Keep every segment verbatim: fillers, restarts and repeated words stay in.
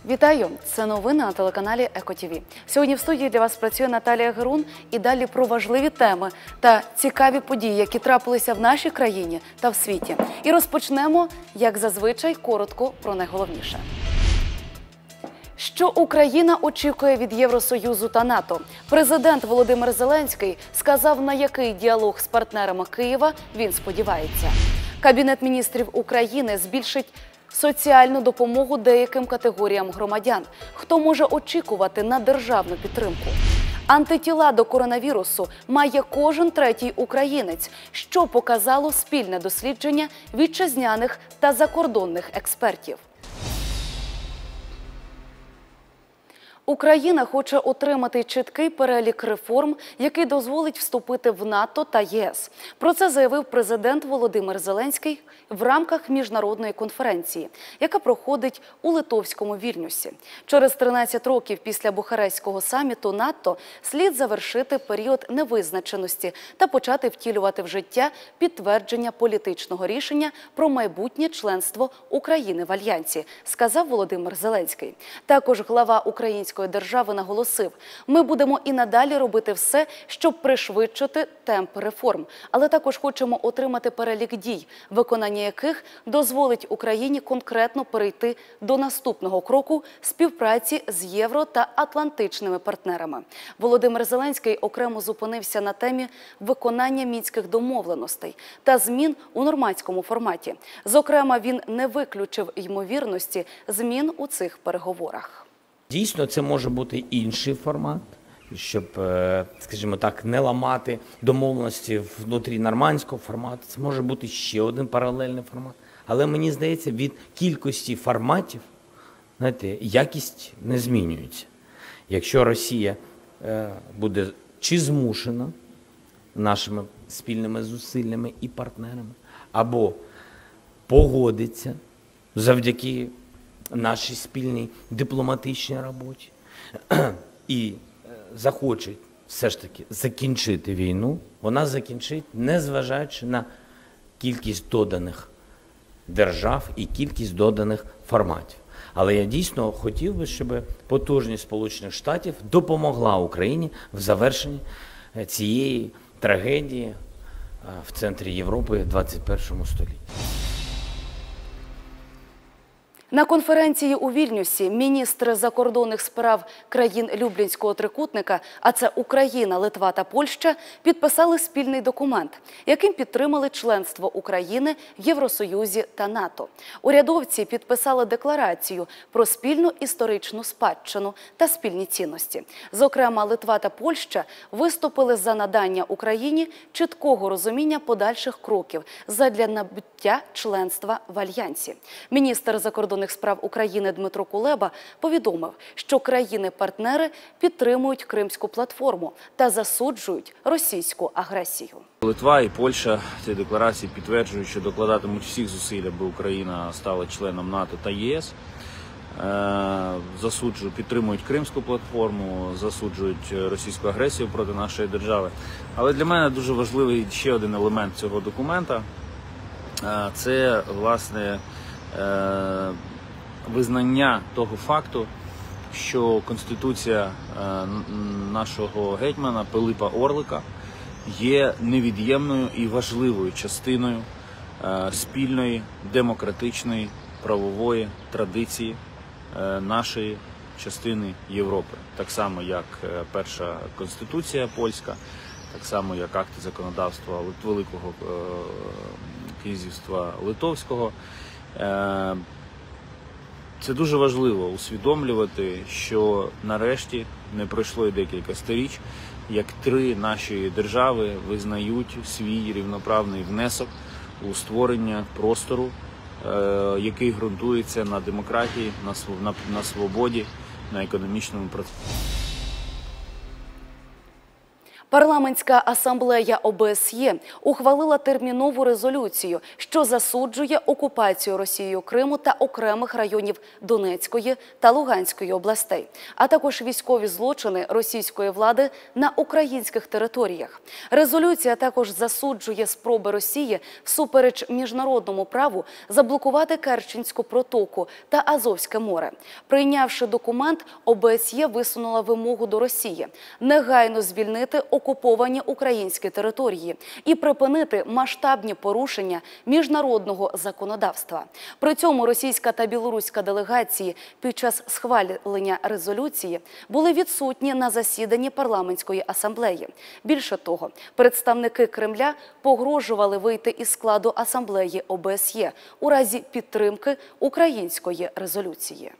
Вітаю! Це новини на телеканалі Еко Ті Ві. Сьогодні в студії для вас працює Наталія Герун і далі про важливі теми та цікаві події, які трапилися в нашій країні та в світі. І розпочнемо, як зазвичай, коротко про найголовніше. Що Україна очікує від Євросоюзу та НАТО? Президент Володимир Зеленський сказав, на який діалог з партнерами Києва він сподівається. Кабінет міністрів України збільшить соціальну допомогу деяким категоріям громадян. Хто може очікувати на державну підтримку? Антитіла до коронавірусу має кожен третій українець, що показало спільне дослідження вітчизняних та закордонних експертів. Україна хоче отримати чіткий перелік реформ, який дозволить вступити в НАТО та Є С. Про це заявив президент Володимир Зеленський в рамках міжнародної конференції, яка проходить у литовському Вільнюсі. Через тринадцять років після Бухарестського саміту НАТО слід завершити період невизначеності та почати втілювати в життя підтвердження політичного рішення про майбутнє членство України в Альянсі, сказав Володимир Зеленський. Також глава української держави наголосив, ми будемо і надалі робити все, щоб пришвидшити темп реформ, але також хочемо отримати перелік дій, виконання яких дозволить Україні конкретно перейти до наступного кроку співпраці з євро- та атлантичними партнерами. Володимир Зеленський окремо зупинився на темі виконання мінських домовленостей та змін у нормандському форматі. Зокрема, він не виключив ймовірності змін у цих переговорах. Дійсно, це може бути інший формат, щоб, скажімо так, не ламати домовленості внутрі нормандського формату. Це може бути ще один паралельний формат. Але мені здається, від кількості форматів, знаєте, якість не змінюється. Якщо Росія буде чи змушена нашими спільними зусиллями і партнерами, або погодиться завдяки нашій спільній дипломатичній роботі і захоче все ж таки закінчити війну, вона закінчить, незважаючи на кількість доданих держав і кількість доданих форматів. Але я дійсно хотів би, щоб потужність Сполучених Штатів допомогла Україні в завершенні цієї трагедії в центрі Європи в двадцять першому столітті. На конференції у Вільнюсі міністри закордонних справ країн Люблінського трикутника, а це Україна, Литва та Польща, підписали спільний документ, яким підтримали членство України в Євросоюзі та НАТО. Урядовці підписали декларацію про спільну історичну спадщину та спільні цінності. Зокрема, Литва та Польща виступили за надання Україні чіткого розуміння подальших кроків задля набуття членства в Альянсі. Міністр закордонних справ України Дмитро Кулеба повідомив, що країни-партнери підтримують Кримську платформу та засуджують російську агресію. Литва і Польща ці декларації підтверджують, що докладатимуть всіх зусиль, аби Україна стала членом НАТО та Є С. Засуджують, підтримують Кримську платформу, засуджують російську агресію проти нашої держави. Але для мене дуже важливий ще один елемент цього документа – це, власне, визнання того факту, що Конституція нашого гетьмана Пилипа Орлика є невід'ємною і важливою частиною спільної демократичної правової традиції нашої частини Європи. Так само, як перша Конституція польська, так само, як акти законодавства Великого князівства Литовського. Це дуже важливо усвідомлювати, що нарешті не пройшло й декілька сторіч, як три наші держави визнають свій рівноправний внесок у створення простору, який ґрунтується на демократії, на свободі, на економічному процесі. Парламентська асамблея О Б С Є ухвалила термінову резолюцію, що засуджує окупацію Росією Криму та окремих районів Донецької та Луганської областей, а також військові злочини російської влади на українських територіях. Резолюція також засуджує спроби Росії всупереч міжнародному праву заблокувати Керченську протоку та Азовське море. Прийнявши документ, О Б С Є висунула вимогу до Росії негайно звільнити окуповані українські території і припинити масштабні порушення міжнародного законодавства. При цьому російська та білоруська делегації під час схвалення резолюції були відсутні на засіданні парламентської асамблеї. Більше того, представники Кремля погрожували вийти із складу асамблеї О Б С Є у разі підтримки української резолюції.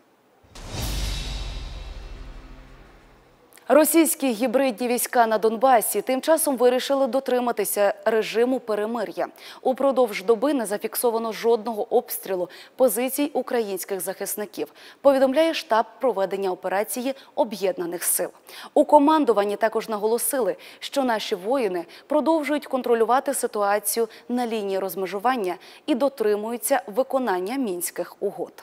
Російські гібридні війська на Донбасі тим часом вирішили дотриматися режиму перемир'я. Упродовж доби не зафіксовано жодного обстрілу позицій українських захисників, повідомляє штаб проведення операції Об'єднаних сил. У командуванні також наголосили, що наші воїни продовжують контролювати ситуацію на лінії розмежування і дотримуються виконання Мінських угод.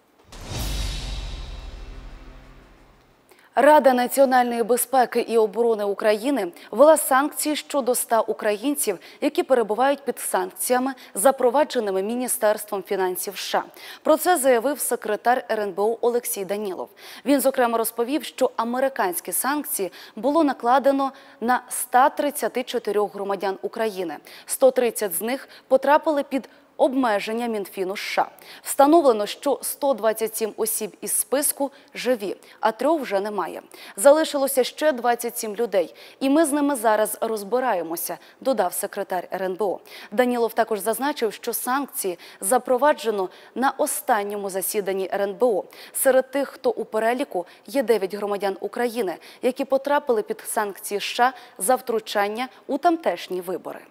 Рада національної безпеки і оборони України ввела санкції щодо ста українців, які перебувають під санкціями, запровадженими Міністерством фінансів США. Про це заявив секретар Ер Ен Бе О Олексій Данілов. Він, зокрема, розповів, що американські санкції було накладено на ста тридцяти чотирьох громадян України. сто тридцять з них потрапили під обмеження Мінфіну США. Встановлено, що сто двадцять сім осіб із списку живі, а трьох вже немає. Залишилося ще двадцять сім людей, і ми з ними зараз розбираємося, додав секретар Ер Ен Бе О. Данілов також зазначив, що санкції запроваджено на останньому засіданні Ер Ен Бе О. Серед тих, хто у переліку, є дев'ять громадян України, які потрапили під санкції США за втручання у тамтешні вибори.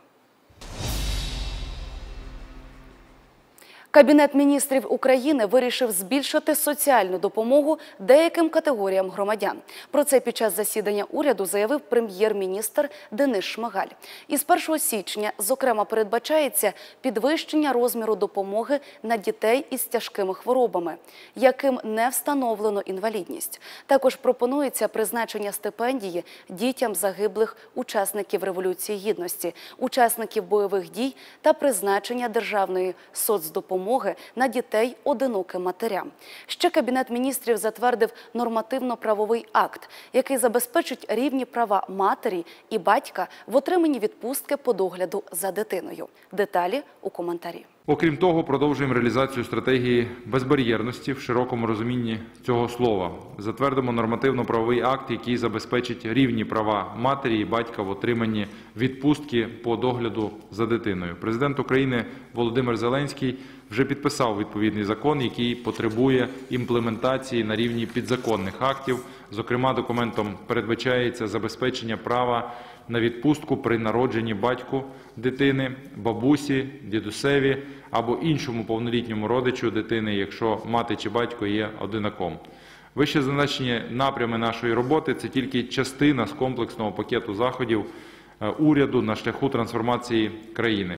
Кабінет міністрів України вирішив збільшити соціальну допомогу деяким категоріям громадян. Про це під час засідання уряду заявив прем'єр-міністр Денис Шмигаль. Із першого січня, зокрема, передбачається підвищення розміру допомоги на дітей із тяжкими хворобами, яким не встановлено інвалідність. Також пропонується призначення стипендії дітям загиблих учасників Революції Гідності, учасників бойових дій та призначення державної соцдопомоги на дітей одиноким матерям. Ще Кабінет міністрів затвердив нормативно-правовий акт, який забезпечить рівні права матері і батька в отриманні відпустки по догляду за дитиною. Деталі у коментарі. Окрім того, продовжуємо реалізацію стратегії безбар'єрності в широкому розумінні цього слова. Затвердимо нормативно-правовий акт, який забезпечить рівні права матері і батька в отриманні відпустки по догляду за дитиною. Президент України Володимир Зеленський вже підписав відповідний закон, який потребує імплементації на рівні підзаконних актів. Зокрема, документом передбачається забезпечення права на відпустку при народженні батьку дитини, бабусі, дідусеві або іншому повнолітньому родичу дитини, якщо мати чи батько є одинаком. Вище зазначені напрями нашої роботи – це тільки частина з комплексного пакету заходів уряду на шляху трансформації країни.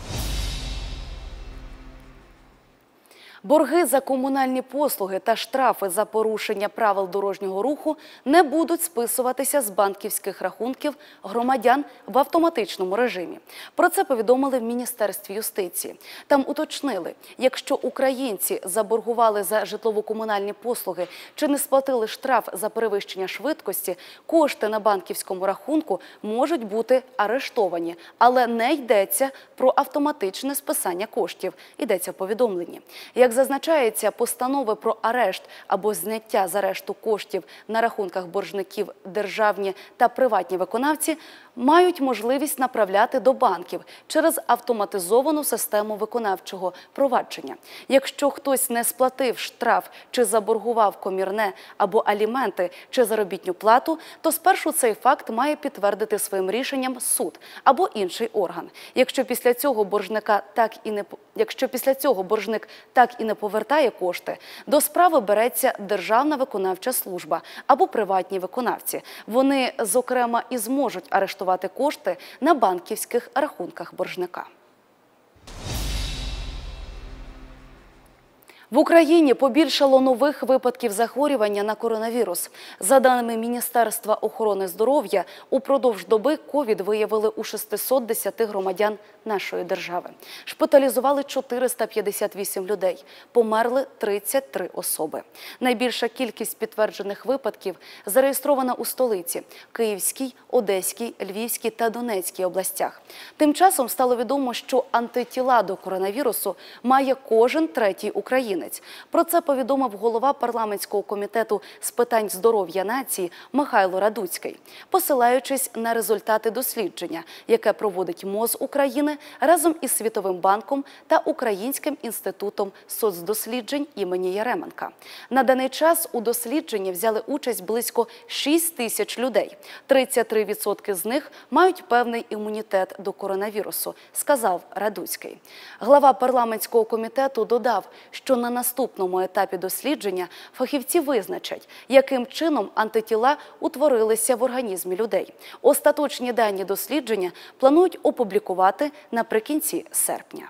Борги за комунальні послуги та штрафи за порушення правил дорожнього руху не будуть списуватися з банківських рахунків громадян в автоматичному режимі. Про це повідомили в Міністерстві юстиції. Там уточнили, якщо українці заборгували за житлово-комунальні послуги чи не сплатили штраф за перевищення швидкості, кошти на банківському рахунку можуть бути арештовані, але не йдеться про автоматичне списання коштів, йдеться в повідомленні. Як зазначається, постанови про арешт або зняття з арешту коштів на рахунках боржників державні та приватні виконавці мають можливість направляти до банків через автоматизовану систему виконавчого провадження. Якщо хтось не сплатив штраф чи заборгував комірне або аліменти чи заробітну плату, то спершу цей факт має підтвердити своїм рішенням суд або інший орган. Якщо після цього боржника так і не якщо після цього боржник так і не повертає кошти, до справи береться Державна виконавча служба або приватні виконавці. Вони, зокрема, і зможуть арештувати розрахувати кошти на банківських рахунках боржника. В Україні побільшало нових випадків захворювання на коронавірус. За даними Міністерства охорони здоров'я, упродовж доби ковід виявили у шестисот десяти громадян нашої держави. Шпиталізували чотириста п'ятдесят вісім людей, померли тридцять три особи. Найбільша кількість підтверджених випадків зареєстрована у столиці – Київській, Одеській, Львівській та Донецькій областях. Тим часом стало відомо, що антитіла до коронавірусу має кожен третій українець. Про це повідомив голова парламентського комітету з питань здоров'я нації Михайло Радуцький, посилаючись на результати дослідження, яке проводить МОЗ України разом із Світовим банком та Українським інститутом соцдосліджень імені Яременка. На даний час у дослідженні взяли участь близько шість тисяч людей. тридцять три відсотки з них мають певний імунітет до коронавірусу, сказав Радуцький. Глава парламентського комітету додав, що на наступному етапі дослідження фахівці визначать, яким чином антитіла утворилися в організмі людей. Остаточні дані дослідження планують опублікувати наприкінці серпня.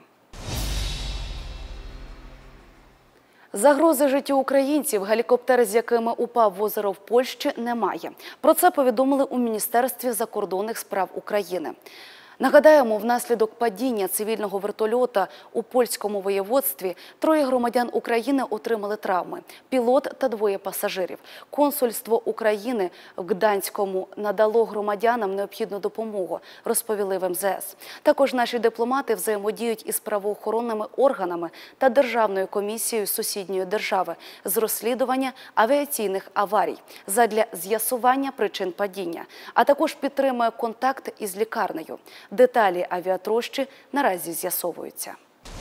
Загрози життю українців, гелікоптер, з якими упав в озеро в Польщі, немає. Про це повідомили у Міністерстві закордонних справ України. Нагадаємо, внаслідок падіння цивільного вертольота у польському воєводстві троє громадян України отримали травми – пілот та двоє пасажирів. Консульство України в Гданському надало громадянам необхідну допомогу, розповіли в ем зе ес. Також наші дипломати взаємодіють із правоохоронними органами та Державною комісією сусідньої держави з розслідування авіаційних аварій задля з'ясування причин падіння, а також підтримує контакт із лікарнею. Деталі авіатрощі наразі з'ясовуються.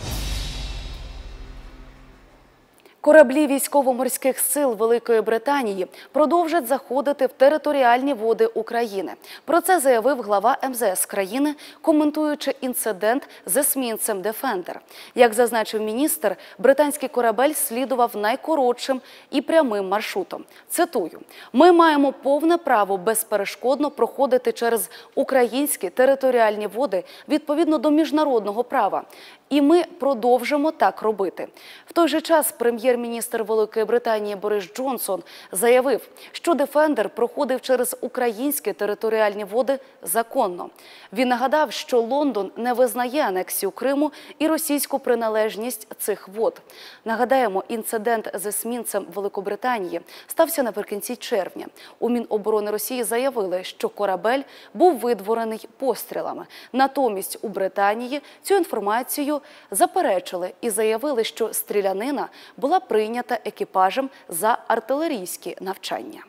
Кораблі військово-морських сил Великої Британії продовжать заходити в територіальні води України. Про це заявив глава ем зе ес країни, коментуючи інцидент з есмінцем «Дефендер». Як зазначив міністр, британський корабель слідував найкоротшим і прямим маршрутом. Цитую: «Ми маємо повне право безперешкодно проходити через українські територіальні води відповідно до міжнародного права. І ми продовжимо так робити». В той же час прем'єр-міністр Великої Британії Борис Джонсон заявив, що «Дефендер» проходив через українські територіальні води законно. Він нагадав, що Лондон не визнає анексію Криму і російську приналежність цих вод. Нагадаємо, інцидент з есмінцем Великобританії стався наприкінці червня. У Міноборони Росії заявили, що корабель був видворений пострілами. Натомість у Британії цю інформацію заперечили і заявили, що стрілянина була прийнята екіпажем за артилерійські навчання.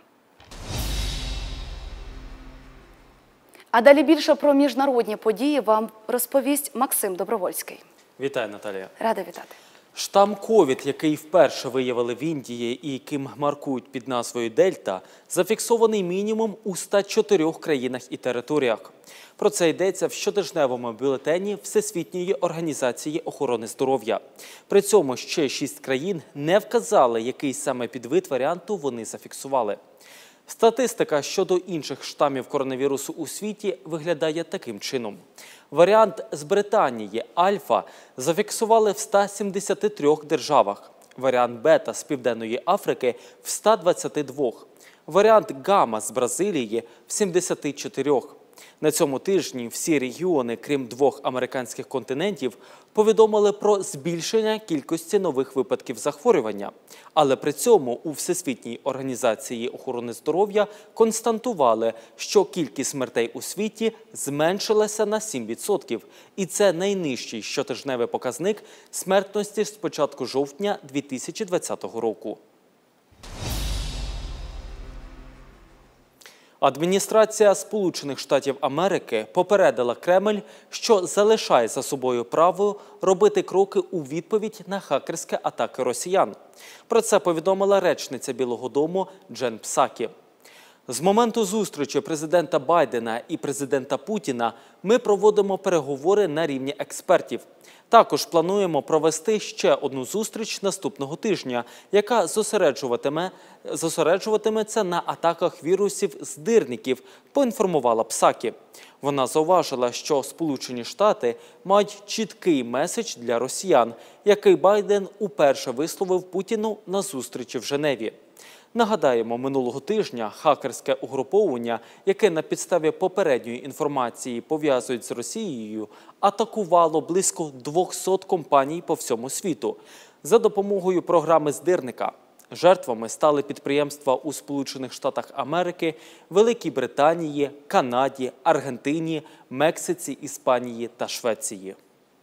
А далі більше про міжнародні події вам розповість Максим Добровольський. Вітаю, Наталія. Рада вітати. Штам ковід, який вперше виявили в Індії і яким маркують під назвою «Дельта», зафіксований мінімум у ста чотирьох країнах і територіях. Про це йдеться в щотижневому бюлетені Всесвітньої організації охорони здоров'я. При цьому ще шість країн не вказали, який саме підвид варіанту вони зафіксували. Статистика щодо інших штамів коронавірусу у світі виглядає таким чином. Варіант з Британії «Альфа» зафіксували в ста сімдесяти трьох державах, варіант «Бета» з Південної Африки – в ста двадцяти двох, варіант «Гамма» з Бразилії – в сімдесяти чотирьох. На цьому тижні всі регіони, крім двох американських континентів, повідомили про збільшення кількості нових випадків захворювання. Але при цьому у Всесвітній організації охорони здоров'я констатували, що кількість смертей у світі зменшилася на сім відсотків. І це найнижчий щотижневий показник смертності з початку жовтня дві тисячі двадцятого року. Адміністрація Сполучених Штатів Америки попередила Кремль, що залишає за собою право робити кроки у відповідь на хакерські атаки росіян. Про це повідомила речниця Білого дому Джен Псакі. З моменту зустрічі президента Байдена і президента Путіна ми проводимо переговори на рівні експертів. Також плануємо провести ще одну зустріч наступного тижня, яка зосереджуватиме, зосереджуватиметься на атаках вірусів-здирників, поінформувала Псакі. Вона зауважила, що Сполучені Штати мають чіткий меседж для росіян, який Байден уперше висловив Путіну на зустрічі в Женеві. Нагадаємо, минулого тижня хакерське угруповання, яке на підставі попередньої інформації пов'язують з Росією, атакувало близько двохсот компаній по всьому світу за допомогою програми здирника. Жертвами стали підприємства у Сполучених Штатах Америки, Великій Британії, Канаді, Аргентині, Мексиці, Іспанії та Швеції.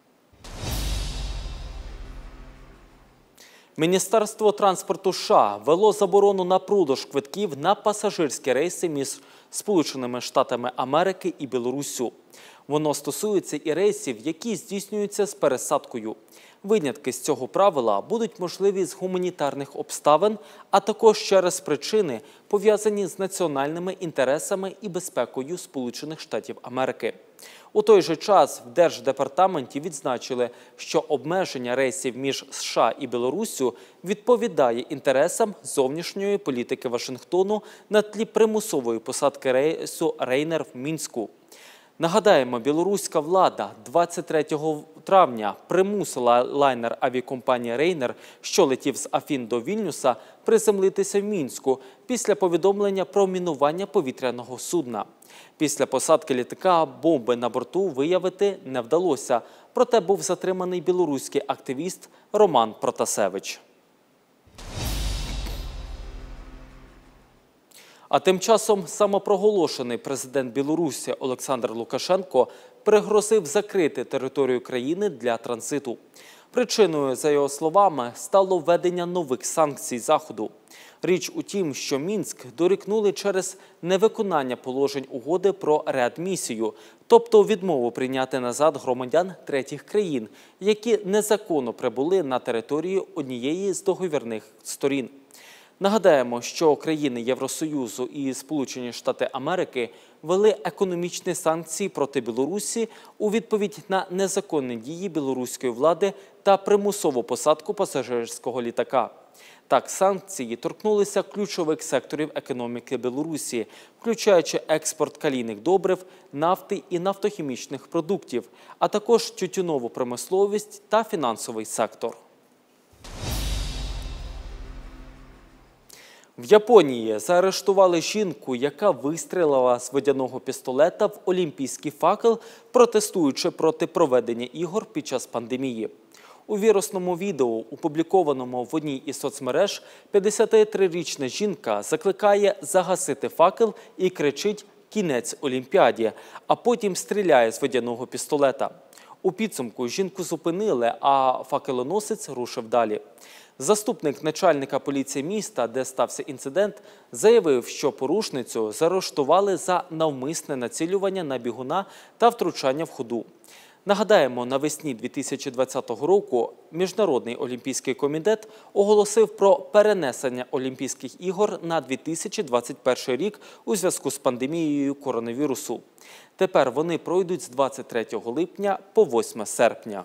Міністерство транспорту США ввело заборону на продаж квитків на пасажирські рейси між Сполученими Штатами Америки і Білоруссю. Воно стосується і рейсів, які здійснюються з пересадкою. Винятки з цього правила будуть можливі з гуманітарних обставин, а також через причини, пов'язані з національними інтересами і безпекою Сполучених Штатів Америки. У той же час в Держдепартаменті відзначили, що обмеження рейсів між США і Білоруссю відповідає інтересам зовнішньої політики Вашингтону на тлі примусової посадки рейсу «Рейнер» в Мінську. Нагадаємо, білоруська влада двадцять третього травня примусила лайнер авіакомпанії «Рейнер», що летів з Афін до Вільнюса, приземлитися в Мінську після повідомлення про мінування повітряного судна. Після посадки літака бомби на борту виявити не вдалося, проте був затриманий білоруський активіст Роман Протасевич. А тим часом самопроголошений президент Білорусі Олександр Лукашенко пригрозив закрити територію країни для транзиту. Причиною, за його словами, стало введення нових санкцій Заходу. Річ у тім, що Мінськ дорікнули через невиконання положень угоди про реадмісію, тобто відмову прийняти назад громадян третіх країн, які незаконно прибули на територію однієї з договірних сторін. Нагадаємо, що країни Євросоюзу і Сполучені Штати Америки ввели економічні санкції проти Білорусі у відповідь на незаконні дії білоруської влади та примусову посадку пасажирського літака. Так, санкції торкнулися ключових секторів економіки Білорусі, включаючи експорт калійних добрив, нафти і нафтохімічних продуктів, а також тютюнову промисловість та фінансовий сектор. В Японії заарештували жінку, яка вистрілила з водяного пістолета в олімпійський факел, протестуючи проти проведення ігор під час пандемії. У вірусному відео, опублікованому в одній із соцмереж, п'ятдесятитрирічна жінка закликає загасити факел і кричить «Кінець Олімпіаді», а потім стріляє з водяного пістолета. У підсумку жінку зупинили, а факелоносець рушив далі. Заступник начальника поліції міста, де стався інцидент, заявив, що порушницю заарештували за навмисне націлювання на бігуна та втручання в ходу. Нагадаємо, навесні дві тисячі двадцятого року Міжнародний олімпійський комітет оголосив про перенесення Олімпійських ігор на дві тисячі двадцять перший рік у зв'язку з пандемією коронавірусу. Тепер вони пройдуть з двадцять третього липня по восьме серпня.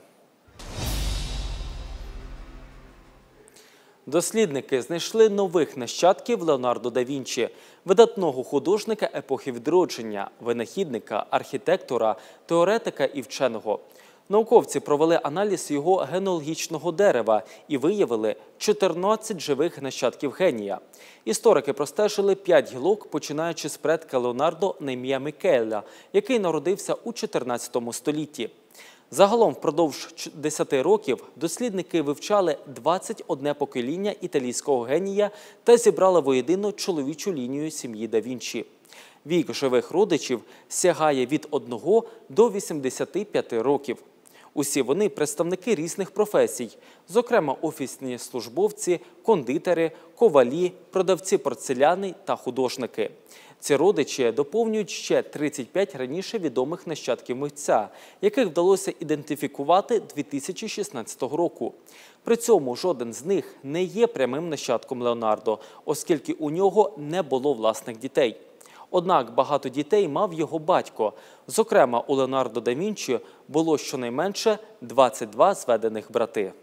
Дослідники знайшли нових нащадків Леонардо да Вінчі, видатного художника епохи відродження, винахідника, архітектора, теоретика і вченого. Науковці провели аналіз його генеалогічного дерева і виявили чотирнадцять живих нащадків генія. Історики простежили п'ять гілок, починаючи з предка Леонардо на ім'я Мікеле, який народився у чотирнадцятому столітті. Загалом впродовж десяти років дослідники вивчали двадцять одне покоління італійського генія та зібрали воєдино чоловічу лінію сім'ї да Вінчі. Вік живих родичів сягає від одного до вісімдесяти п'яти років. Усі вони представники різних професій, зокрема офісні службовці, кондитери, ковалі, продавці порцеляни та художники. Ці родичі доповнюють ще тридцять п'ять раніше відомих нащадків митця, яких вдалося ідентифікувати дві тисячі шістнадцятого року. При цьому жоден з них не є прямим нащадком Леонардо, оскільки у нього не було власних дітей. Однак багато дітей мав його батько. Зокрема, у Леонардо да Вінчі було щонайменше двадцять два зведених брати.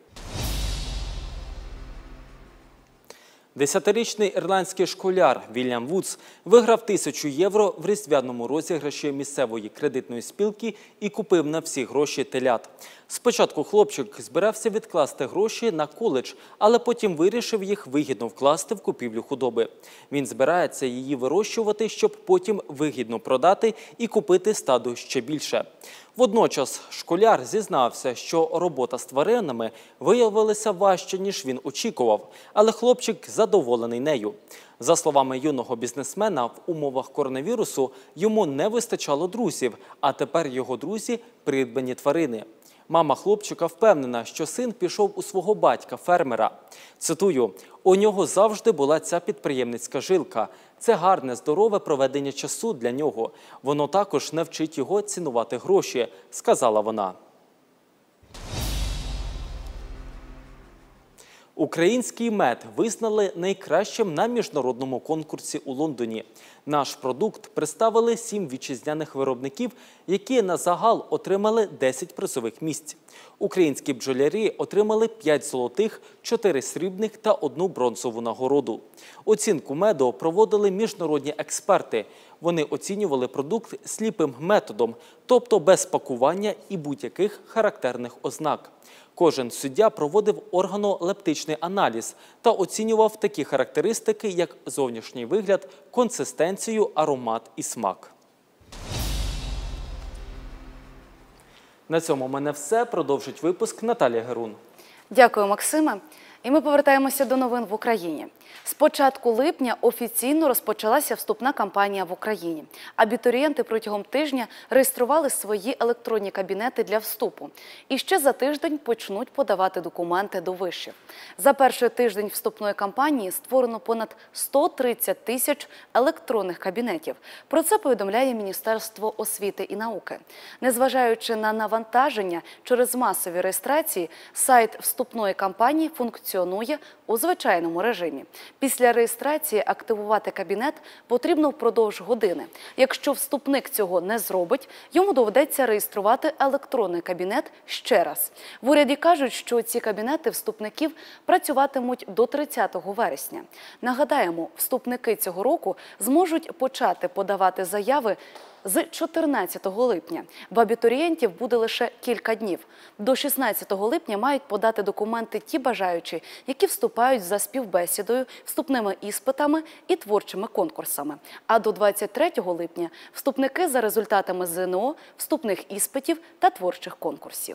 Десятирічний ірландський школяр Вільям Вудс виграв тисячу євро в різдвяному розіграші місцевої кредитної спілки і купив на всі гроші телят. Спочатку хлопчик збирався відкласти гроші на коледж, але потім вирішив їх вигідно вкласти в купівлю худоби. Він збирається її вирощувати, щоб потім вигідно продати і купити стадо ще більше. Водночас школяр зізнався, що робота з тваринами виявилася важче, ніж він очікував, але хлопчик задоволений нею. За словами юного бізнесмена, в умовах коронавірусу йому не вистачало друзів, а тепер його друзі – придбані тварини. Мама хлопчика впевнена, що син пішов у свого батька-фермера. Цитую, «У нього завжди була ця підприємницька жилка. Це гарне, здорове проведення часу для нього. Воно також навчить його цінувати гроші», – сказала вона. Український мед визнали найкращим на міжнародному конкурсі у Лондоні. Наш продукт представили сім вітчизняних виробників, які на загал отримали десять призових місць. Українські бджолярі отримали п'ять золотих, чотири срібних та одну бронзову нагороду. Оцінку меду проводили міжнародні експерти. Вони оцінювали продукт сліпим методом, тобто без пакування і будь-яких характерних ознак. Кожен суддя проводив органолептичний аналіз та оцінював такі характеристики, як зовнішній вигляд, консистенцію, аромат і смак. На цьому в мене все. Продовжить випуск Наталія Герун. Дякую, Максиме. І ми повертаємося до новин в Україні. З початку липня офіційно розпочалася вступна кампанія в Україні. Абітурієнти протягом тижня реєстрували свої електронні кабінети для вступу. І ще за тиждень почнуть подавати документи до вишів. За перший тиждень вступної кампанії створено понад сто тридцять тисяч електронних кабінетів. Про це повідомляє Міністерство освіти і науки. Незважаючи на навантаження через масові реєстрації, сайт вступної кампанії функціонує у звичайному режимі. Після реєстрації активувати кабінет потрібно впродовж години. Якщо вступник цього не зробить, йому доведеться реєструвати електронний кабінет ще раз. В уряді кажуть, що ці кабінети вступників працюватимуть до тридцятого вересня. Нагадаємо, вступники цього року зможуть почати подавати заяви з чотирнадцятого липня. В абітурієнтів буде лише кілька днів. До шістнадцятого липня мають подати документи ті бажаючі, які вступають за співбесідою, вступними іспитами і творчими конкурсами. А до двадцять третього липня – вступники за результатами зе ен о, вступних іспитів та творчих конкурсів.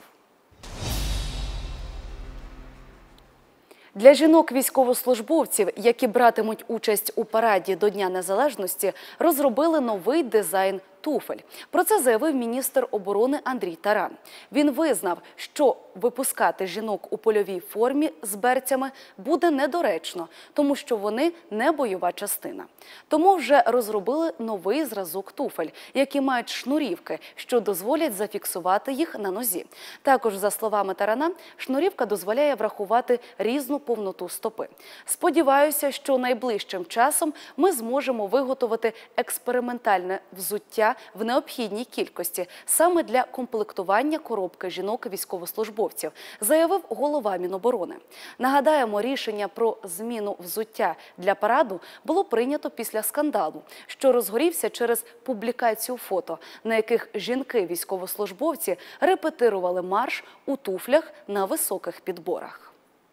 Для жінок-військовослужбовців, які братимуть участь у параді до Дня Незалежності, розробили новий дизайн туфель. Про це заявив міністр оборони Андрій Таран. Він визнав, що випускати жінок у польовій формі з берцями буде недоречно, тому що вони не бойова частина. Тому вже розробили новий зразок туфель, які мають шнурівки, що дозволять зафіксувати їх на нозі. Також, за словами Тарана, шнурівка дозволяє врахувати різну повноту стопи. Сподіваюся, що найближчим часом ми зможемо виготовити експериментальне взуття в необхідній кількості саме для комплектування коробки жінок-військовослужбовців, заявив голова Міноборони. Нагадаємо, рішення про зміну взуття для параду було прийнято після скандалу, що розгорівся через публікацію фото, на яких жінки-військовослужбовці репетирували марш у туфлях на високих підборах.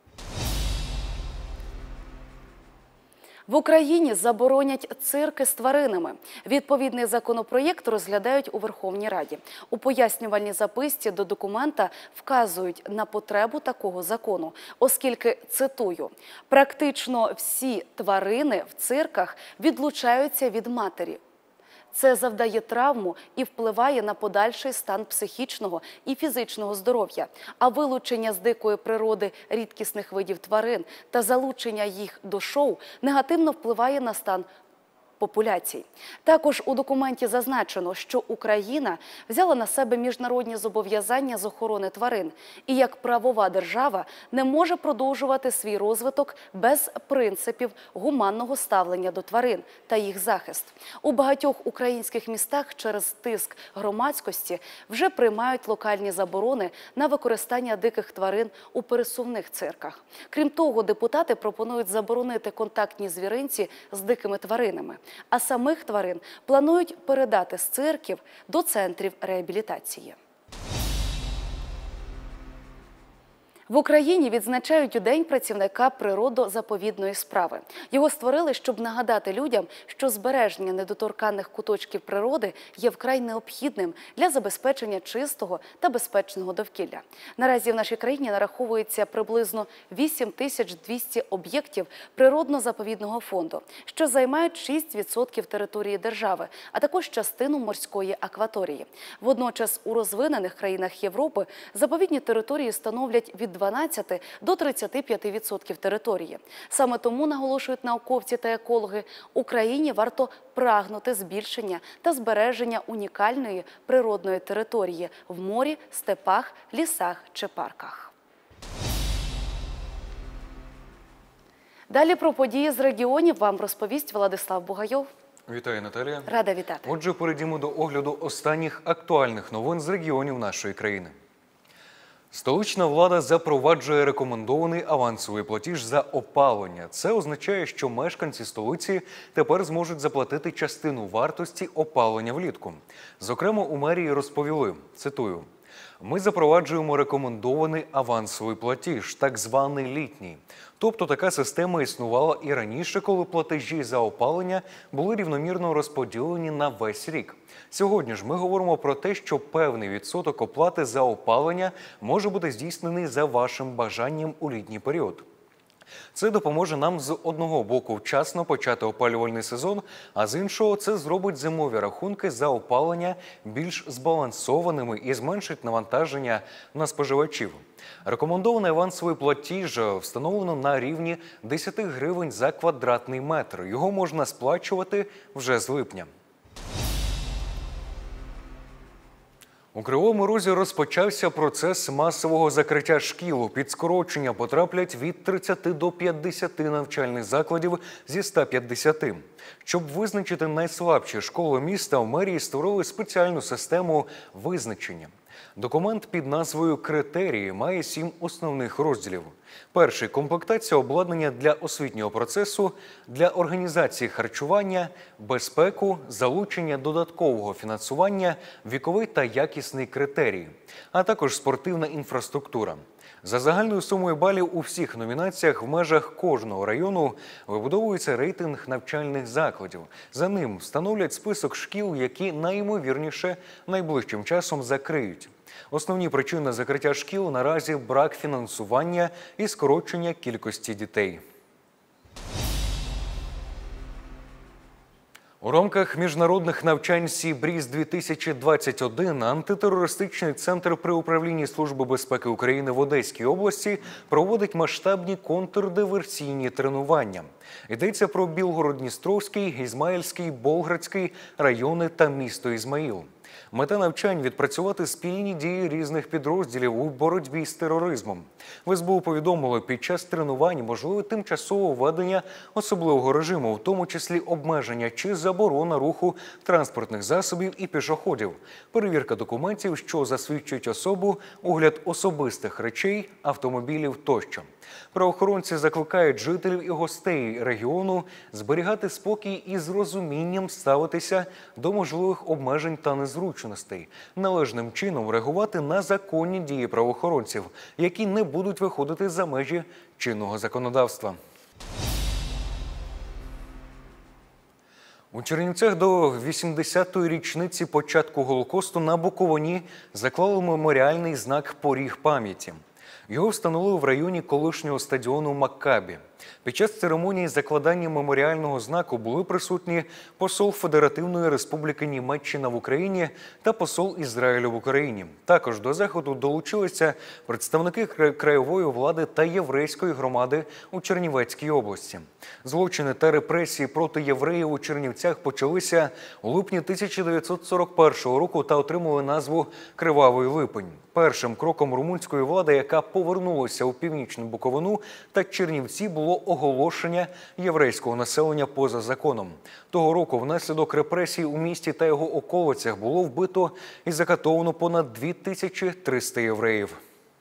В Україні заборонять цирки з тваринами. Відповідний законопроєкт розглядають у Верховній Раді. У пояснювальній записці до документа вказують на потребу такого закону, оскільки, цитую, «практично всі тварини в цирках відлучаються від матері». Це завдає травму і впливає на подальший стан психічного і фізичного здоров'я. А вилучення з дикої природи рідкісних видів тварин та залучення їх до шоу негативно впливає на стан популяцій. Також у документі зазначено, що Україна взяла на себе міжнародні зобов'язання з охорони тварин і як правова держава не може продовжувати свій розвиток без принципів гуманного ставлення до тварин та їх захист. У багатьох українських містах через тиск громадськості вже приймають локальні заборони на використання диких тварин у пересувних цирках. Крім того, депутати пропонують заборонити контактні звіринці з дикими тваринами, а самих тварин планують передати з цирків до центрів реабілітації. В Україні відзначають День працівника природозаповідної справи. Його створили, щоб нагадати людям, що збереження недоторканних куточків природи є вкрай необхідним для забезпечення чистого та безпечного довкілля. Наразі в нашій країні нараховується приблизно вісім тисяч двісті об'єктів природно-заповідного фонду, що займають шість відсотків території держави, а також частину морської акваторії. Водночас у розвинених країнах Європи заповідні території становлять від дванадцяти до тридцяти п'яти відсотків території. Саме тому, наголошують науковці та екологи, Україні варто прагнути збільшення та збереження унікальної природної території в морі, степах, лісах чи парках. Далі про події з регіонів вам розповість Владислав Бугайов. Вітаю, Наталія. Рада вітати. Отже, перейдімо до огляду останніх актуальних новин з регіонів нашої країни. Столична влада запроваджує рекомендований авансовий платіж за опалення. Це означає, що мешканці столиці тепер зможуть заплатити частину вартості опалення влітку. Зокрема, у мерії розповіли, цитую, «Ми запроваджуємо рекомендований авансовий платіж, так званий літній. Тобто така система існувала і раніше, коли платежі за опалення були рівномірно розподілені на весь рік. Сьогодні ж ми говоримо про те, що певний відсоток оплати за опалення може бути здійснений за вашим бажанням у літній період. Це допоможе нам з одного боку вчасно почати опалювальний сезон, а з іншого це зробить зимові рахунки за опалення більш збалансованими і зменшить навантаження на споживачів. Рекомендований авансовий платіж встановлено на рівні десяти гривень за квадратний метр. Його можна сплачувати вже з липня. У Кривому Розі розпочався процес масового закриття шкіл. Під скорочення потраплять від тридцяти до п'ятдесяти навчальних закладів зі ста п'ятдесяти. Щоб визначити найслабші школи міста, в мерії створили спеціальну систему визначення. Документ під назвою «Критерії» має сім основних розділів. Перший – комплектація обладнання для освітнього процесу, для організації харчування, безпеку, залучення додаткового фінансування, віковий та якісний критерії, а також спортивна інфраструктура. За загальною сумою балів у всіх номінаціях в межах кожного району вибудовується рейтинг навчальних закладів. За ним встановлять список шкіл, які найімовірніше найближчим часом закриють. Основні причини закриття шкіл наразі – брак фінансування і скорочення кількості дітей. У рамках міжнародних навчань «Сі-Бріз-дві тисячі двадцять один» антитерористичний центр при управлінні Служби безпеки України в Одеській області проводить масштабні контрдиверсійні тренування. Йдеться про Білгород-Дністровський, Ізмаїльський, Болградський райони та місто Ізмаїл. Мета навчань – відпрацювати спільні дії різних підрозділів у боротьбі з тероризмом. В ес бе у повідомили, під час тренувань можливе тимчасове введення особливого режиму, в тому числі обмеження чи заборона руху транспортних засобів і пішоходів, перевірка документів, що засвідчують особу, огляд особистих речей, автомобілів тощо. Правоохоронці закликають жителів і гостей регіону зберігати спокій і з розумінням ставитися до можливих обмежень та незручностей, належним чином реагувати на законні дії правоохоронців, які не будуть виходити за межі чинного законодавства. У Чернівцях до вісімдесятої річниці початку Голокосту на Буковині заклали меморіальний знак «Поріг пам'яті». Його встановили в районі колишнього стадіону «Маккабі». Під час церемонії закладання меморіального знаку були присутні посол Федеративної Республіки Німеччина в Україні та посол Ізраїлю в Україні. Також до заходу долучилися представники краєвої влади та єврейської громади у Чернівецькій області. Злочини та репресії проти євреїв у Чернівцях почалися у липні тисяча дев'ятсот сорок першого року та отримали назву «Кривавий липень». Першим кроком румунської влади, яка повернулася у Північну Буковину та Чернівці, було оголошення єврейського населення поза законом. Того року внаслідок репресій у місті та його околицях було вбито і закатовано понад дві тисячі триста євреїв.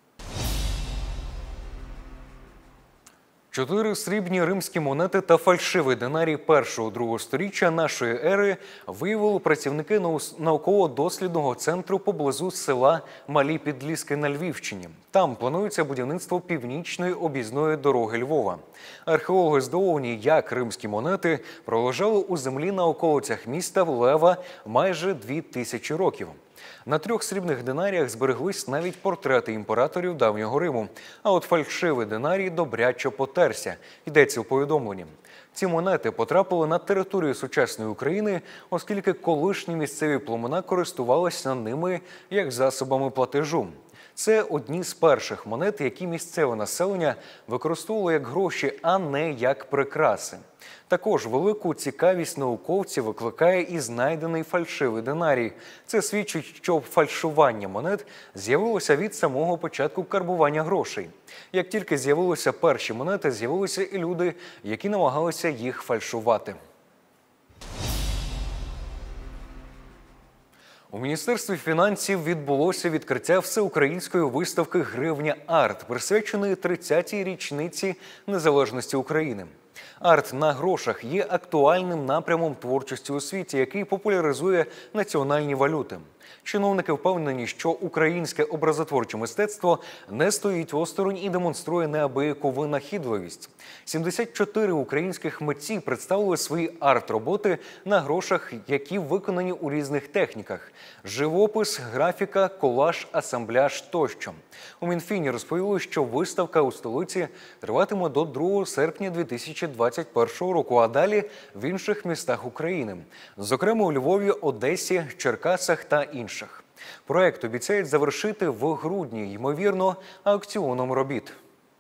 Чотири срібні римські монети та фальшивий динарій першого-другого сторіччя нашої ери виявили працівники науково-дослідного центру поблизу села Малі Підліски на Львівщині. Там планується будівництво північної об'їзної дороги Львова. Археологи здивовані, як римські монети пролежали у землі на околицях міста Лева майже дві тисячі років. На трьох срібних динаріях збереглись навіть портрети імператорів давнього Риму. А от фальшивий динарій добряче потерся, йдеться у повідомленні. Ці монети потрапили на територію сучасної України, оскільки колишні місцеві племена користувалися ними як засобами платежу. Це одні з перших монет, які місцеве населення використовувало як гроші, а не як прикраси. Також велику цікавість науковців викликає і знайдений фальшивий динарій. Це свідчить, що фальшування монет з'явилося від самого початку карбування грошей. Як тільки з'явилися перші монети, з'явилися і люди, які намагалися їх фальшувати. У Міністерстві фінансів відбулося відкриття всеукраїнської виставки «Гривня Арт», присвяченої тридцятій річниці незалежності України. Арт на грошах є актуальним напрямом творчості у світі, який популяризує національні валюти. Чиновники впевнені, що українське образотворче мистецтво не стоїть осторонь і демонструє неабияку винахідливість. сімдесят чотири українських митці представили свої арт-роботи на грошах, які виконані у різних техніках – живопис, графіка, колаж, асамбляж тощо. У Мінфіні розповіли, що виставка у столиці триватиме до другого серпня дві тисячі двадцять першого року, а далі в інших містах України, зокрема у Львові, Одесі, Черкасах та інших. Проект обіцяють завершити в грудні, ймовірно, аукціоном робіт.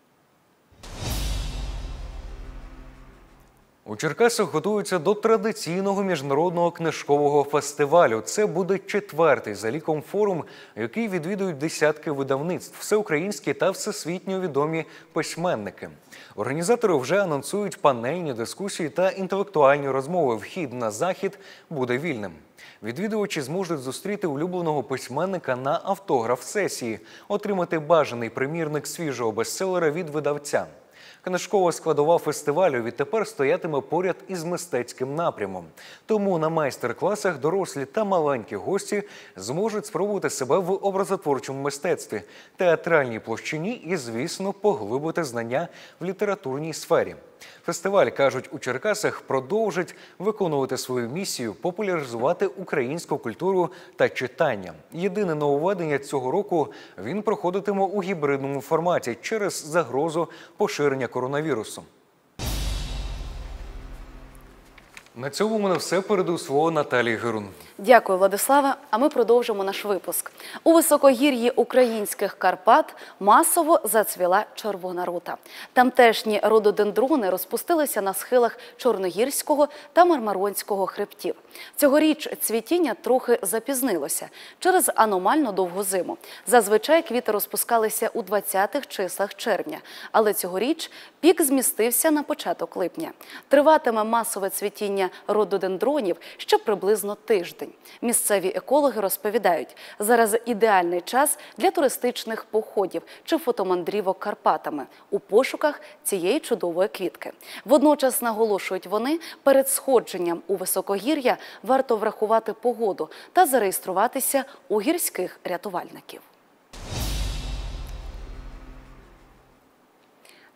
У Черкасах готуються до традиційного міжнародного книжкового фестивалю. Це буде четвертий за ліком форум, який відвідують десятки видавництв, всеукраїнські та всесвітньо відомі письменники. Організатори вже анонсують панельні дискусії та інтелектуальні розмови. Вхід на захід буде вільним. Відвідувачі зможуть зустріти улюбленого письменника на автограф-сесії, отримати бажаний примірник свіжого бестселера від видавця. Книжкова складова фестивалю відтепер стоятиме поряд із мистецьким напрямом. Тому на майстер-класах дорослі та маленькі гості зможуть спробувати себе в образотворчому мистецтві, театральній площині і, звісно, поглибити знання в літературній сфері. Фестиваль, кажуть, у Черкасах продовжить виконувати свою місію – популяризувати українську культуру та читання. Єдине нововведення цього року – він проходитиме у гібридному форматі через загрозу поширення коронавірусу. На цьому у мене все. Передаю слово Наталії Гирун. Дякую, Владислава. А ми продовжимо наш випуск. У високогір'ї українських Карпат масово зацвіла червона рута. Тамтешні рододендрони розпустилися на схилах Чорногірського та Мармаронського хребтів. Цьогоріч цвітіння трохи запізнилося через аномально довгу зиму. Зазвичай квіти розпускалися у двадцятих числах червня, але цьогоріч пік змістився на початок липня. Триватиме масове цвітіння рододендронів ще приблизно тиждень. Місцеві екологи розповідають, зараз ідеальний час для туристичних походів чи фотомандрівок Карпатами у пошуках цієї чудової квітки. Водночас, наголошують вони, перед сходженням у високогір'я варто врахувати погоду та зареєструватися у гірських рятувальників.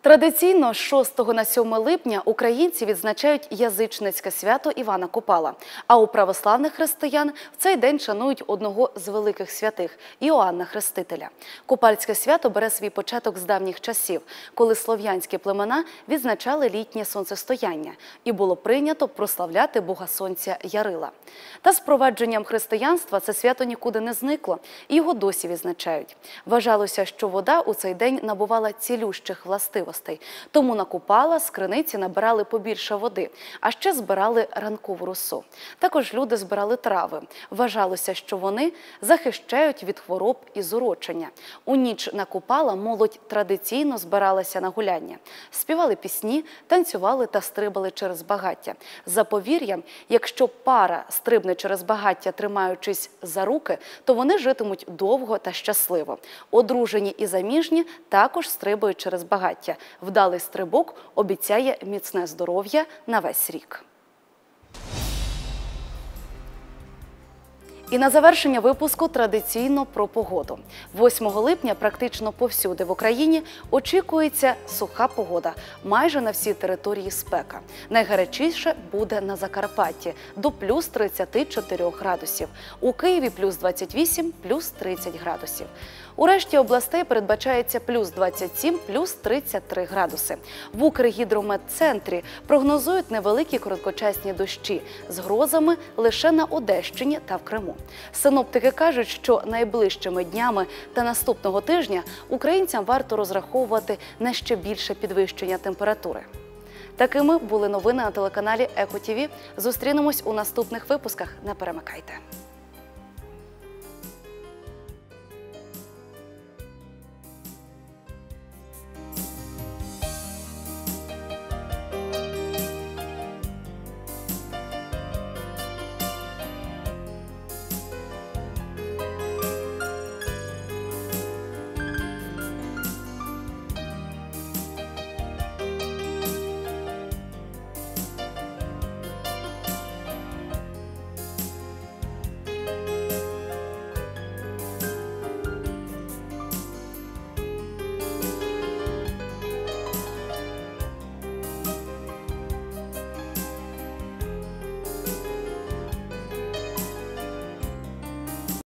Традиційно з шостого на сьоме липня українці відзначають язичницьке свято Івана Купала. А у православних християн в цей день шанують одного з великих святих – Іоанна Хрестителя. Купальське свято бере свій початок з давніх часів, коли слов'янські племена відзначали літнє сонцестояння і було прийнято прославляти бога сонця Ярила. Та з впровадженням християнства це свято нікуди не зникло і його досі відзначають. Вважалося, що вода у цей день набувала цілющих властивостей. Тому на Купала з криниці набирали побільше води, а ще збирали ранкову росу. Також люди збирали трави. Вважалося, що вони захищають від хвороб і зурочення. У ніч на Купала молодь традиційно збиралася на гуляння. Співали пісні, танцювали та стрибали через багаття. За повір'ям, якщо пара стрибне через багаття, тримаючись за руки, то вони житимуть довго та щасливо. Одружені і заміжні також стрибають через багаття. Вдалий стрибок обіцяє міцне здоров'я на весь рік. І на завершення випуску традиційно про погоду. восьмого липня практично повсюди в Україні очікується суха погода. Майже на всій території спека. Найгарячіше буде на Закарпатті – до плюс тридцяти чотирьох градусів. У Києві – плюс двадцять вісім, плюс тридцять градусів. У решті областей передбачається плюс двадцять сім, плюс тридцять три градуси. В Укргідрометцентрі прогнозують невеликі короткочасні дощі з грозами лише на Одещині та в Криму. Синоптики кажуть, що найближчими днями та наступного тижня українцям варто розраховувати на ще більше підвищення температури. Такими були новини на телеканалі Еко ТІВІ. Зустрінемось у наступних випусках. Не перемикайте.